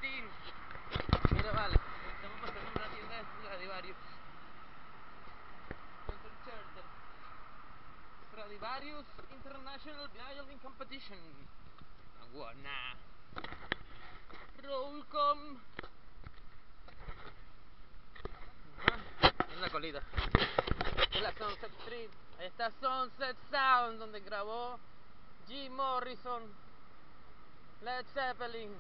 chiquitín. Mira, vale, estamos pasando una tienda de Stradivarius. Central Charter. Stradivarius International Violin Competition. Aguana. Rollcom. En la colita. En la Sunset Street. Ahí está Sunset Sound, donde grabó Jim Morrison, Led Zeppelin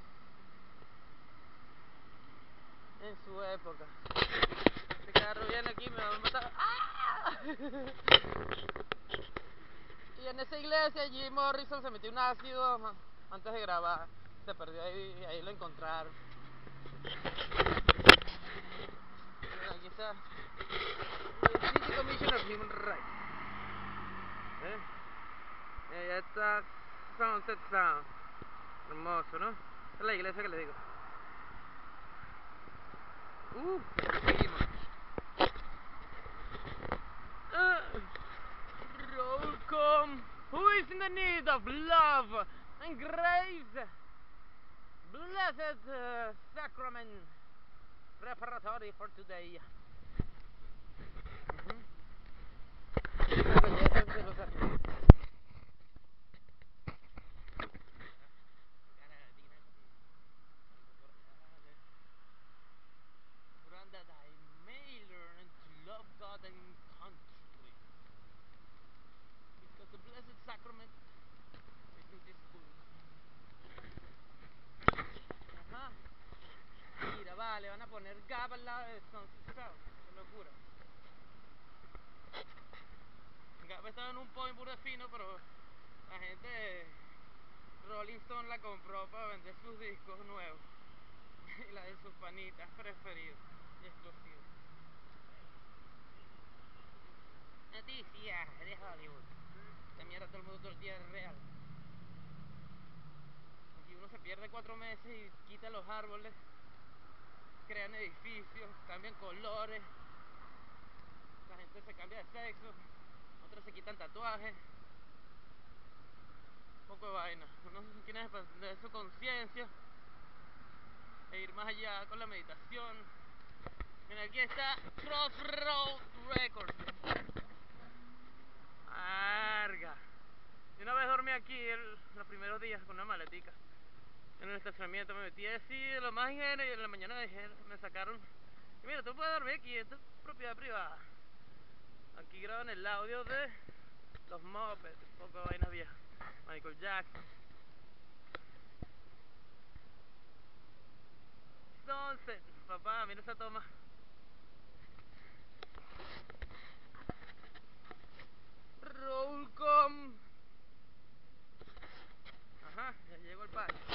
en su época. Este carro viene aquí, me va a matar. ¡Ah! Y en esa iglesia Jim Morrison se metió un ácido antes de grabar. Se perdió ahí lo encontraron. Mira, aquí está el City Commission of Human Rights. Y allá está Sunset Sound. Hermoso, ¿no? Esta es la iglesia que le digo. Seguimos. Rollcom. Who is in the need of love and grace? Blessed Sacrament preparatory for today. La belleza de los artistas. That I may learn to love God and country, because the Blessed Sacrament is in this book. Ajá. Mira, vale, van a poner Gab al lado de Sunset Sound. Qué locura. Gab estaba en un point burda fino, pero la gente de Rolling Stone la compró para vender sus discos nuevos y la de sus panitas preferidos y exclusivos. Noticias de Hollywood. Esta mierda todo el mundo todo el día es real. Aquí uno se pierde 4 meses y quita los árboles, crean edificios, cambian colores, la gente se cambia de sexo, otros se quitan tatuajes, un poco de vaina. Uno tiene que expandir su conciencia e ir más allá con la meditación. Mira, aquí está Crossroad Records. Arga. Yo una vez dormí aquí los primeros días con una maletica en el estacionamiento. Me metí así de lo más ingenuo y en la mañana me sacaron. Y mira, tú puedes dormir aquí, esto es propiedad privada. Aquí graban el audio de los Muppets, un poco de vainas viejas. Michael Jackson. Sunset, papá, mira esa toma. Rollcom. Ajá, ya llegó el parque.